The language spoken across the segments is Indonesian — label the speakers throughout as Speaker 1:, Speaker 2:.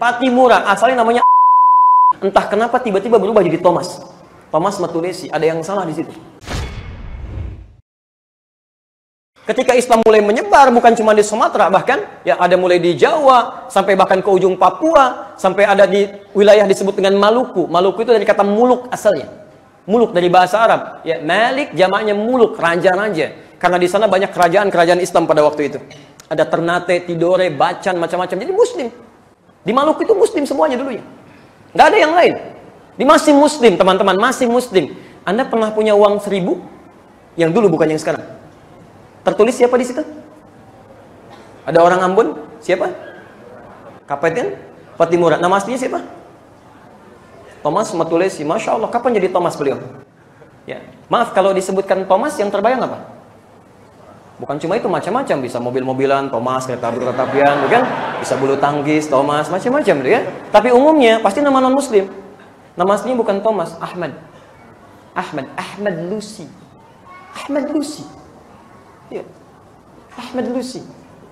Speaker 1: Patimura, asalnya namanya entah kenapa tiba-tiba berubah jadi Thomas. Thomas Matulesi, ada yang salah di situ. Ketika Islam mulai menyebar, bukan cuma di Sumatera, bahkan ya ada mulai di Jawa, sampai bahkan ke ujung Papua, sampai ada di wilayah disebut dengan Maluku. Maluku itu dari kata muluk asalnya. Muluk dari bahasa Arab. Ya, Malik jamaknya muluk, raja-raja. Karena di sana banyak kerajaan-kerajaan Islam pada waktu itu. Ada Ternate, Tidore, Bacan, macam-macam. Jadi Muslim. Di Maluku itu Muslim semuanya dulunya. Nggak ada yang lain. Di masih Muslim, teman-teman, masih Muslim. Anda pernah punya uang 1000? Yang dulu bukan yang sekarang. Tertulis siapa di situ? Ada orang Ambon? Siapa? Kapten Patimura. Nama aslinya siapa? Thomas Matulesi. Masya Allah, kapan jadi Thomas beliau? Ya. Maaf kalau disebutkan Thomas, yang terbayang apa? Bukan cuma itu, macam-macam. Bisa mobil-mobilan, Thomas, kereta apian, bukan? Bisa bulu tangkis, Thomas, macam-macam, ya. Tapi umumnya pasti nama non-Muslim. Nama aslinya bukan Thomas, Ahmad. Ahmad Lucy. Ahmad Lucy. Ya. Ahmad Lucy.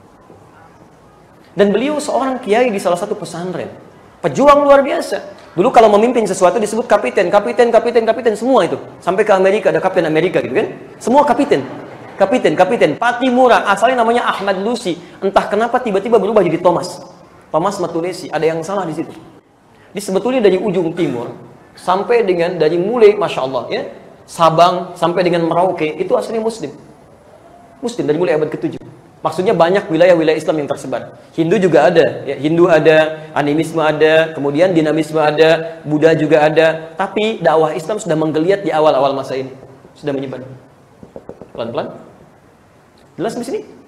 Speaker 1: Dan beliau seorang kiai di salah satu pesantren. Pejuang luar biasa. Dulu kalau memimpin sesuatu disebut kapiten semua itu. Sampai ke Amerika ada kapten Amerika gitu kan. Semua kapiten. Patimura, asalnya namanya Ahmad Lucy. Entah kenapa tiba-tiba berubah jadi Thomas. Thomas Matulesi, ada yang salah di situ. Di sebetulnya dari ujung timur sampai dengan dari mulai Masya Allah ya, Sabang sampai dengan Merauke itu aslinya Muslim. Muslim dari mulai abad ke-7. Maksudnya banyak wilayah-wilayah Islam yang tersebar. Hindu juga ada, ya, Hindu ada, animisme ada, kemudian dinamisme ada, Buddha juga ada. Tapi dakwah Islam sudah menggeliat di awal-awal masa ini, sudah menyebar. Pelan-pelan. Jelas di sini?